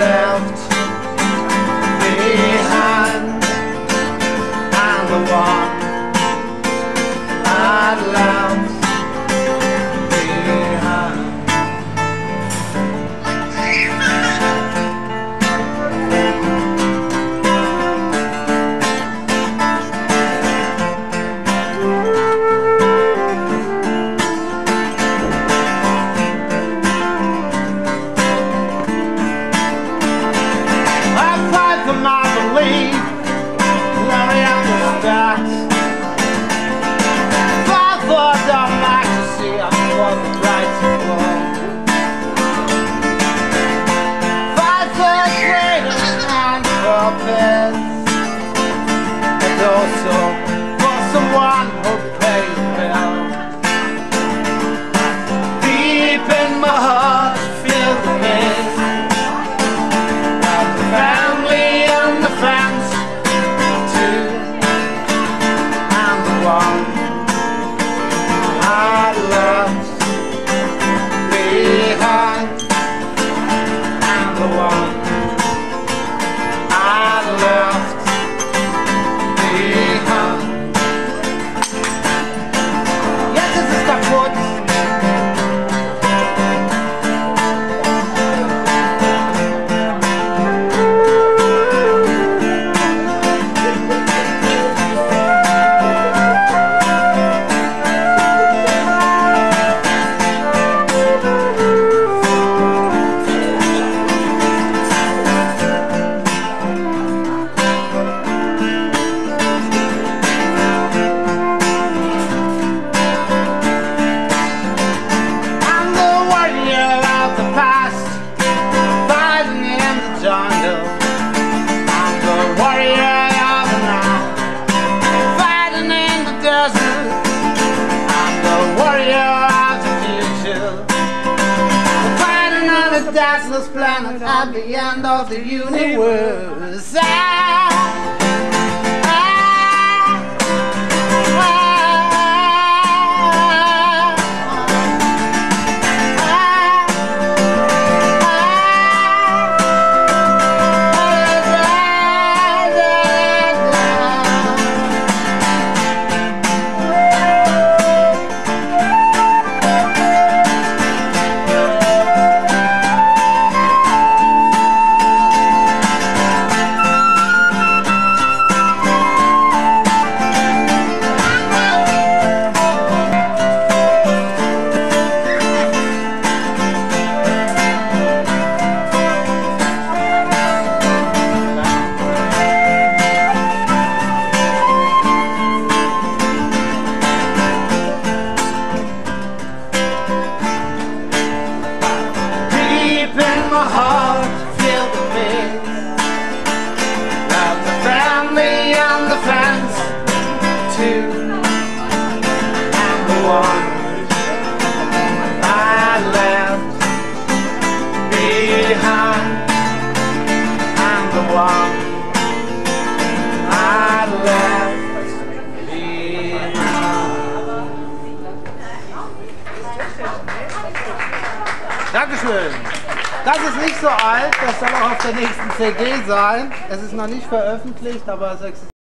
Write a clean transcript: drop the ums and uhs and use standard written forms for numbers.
left behind, and the one I left behind. And also for someone who pays well. Deep in my heart, feel the pain of the family and the friends too, and the one I left behind, and the one I left behind. Jetzt ist es kaputt. Dazzler's planet at the end of the universe. My heart, feel the pain of the family and the friends too, and the one I left behind, and the one I left behind. Dankeschön. Das ist nicht so alt, das soll auch auf der nächsten CD sein. Es ist noch nicht veröffentlicht, aber es existiert.